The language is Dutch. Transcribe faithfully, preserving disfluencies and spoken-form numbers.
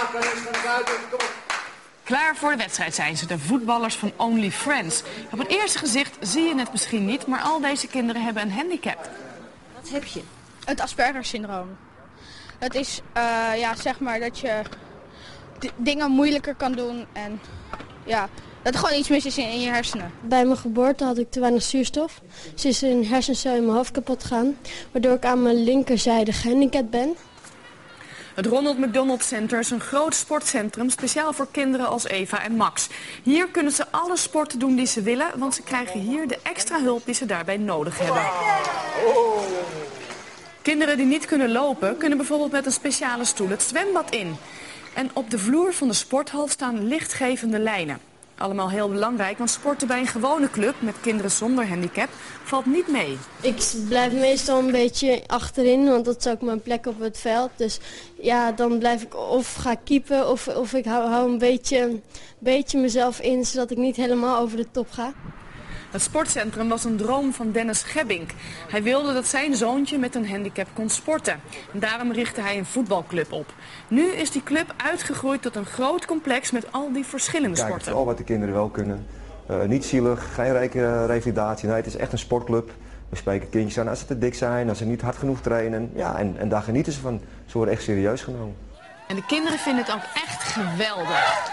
Klaar voor de wedstrijd zijn ze, de voetballers van Only Friends. Op het eerste gezicht zie je het misschien niet, maar al deze kinderen hebben een handicap. Wat heb je? Het Asperger-syndroom. Dat is, uh, ja, zeg maar dat je dingen moeilijker kan doen en ja, dat er gewoon iets mis is in, in je hersenen. Bij mijn geboorte had ik te weinig zuurstof. Dus is er een hersencel in mijn hoofd kapot gegaan, waardoor ik aan mijn linkerzijde gehandicapt ben. Het Ronald McDonald Center is een groot sportcentrum speciaal voor kinderen als Eva en Max. Hier kunnen ze alle sporten doen die ze willen, want ze krijgen hier de extra hulp die ze daarbij nodig hebben. Kinderen die niet kunnen lopen, kunnen bijvoorbeeld met een speciale stoel het zwembad in. En op de vloer van de sporthal staan lichtgevende lijnen. Allemaal heel belangrijk, want sporten bij een gewone club met kinderen zonder handicap valt niet mee. Ik blijf meestal een beetje achterin, want dat is ook mijn plek op het veld. Dus ja, dan blijf ik of ga keepen of, of ik hou, hou een beetje, beetje mezelf in, zodat ik niet helemaal over de top ga. Het sportcentrum was een droom van Dennis Gebbink. Hij wilde dat zijn zoontje met een handicap kon sporten. En daarom richtte hij een voetbalclub op. Nu is die club uitgegroeid tot een groot complex met al die verschillende Kijk, sporten. al wat de kinderen wel kunnen. Uh, niet zielig, geen rijke revalidatie. Nee, het is echt een sportclub. We spreken kindjes aan als ze te dik zijn, als ze niet hard genoeg trainen. Ja, en, en daar genieten ze van. Ze worden echt serieus genomen. En de kinderen vinden het ook echt geweldig.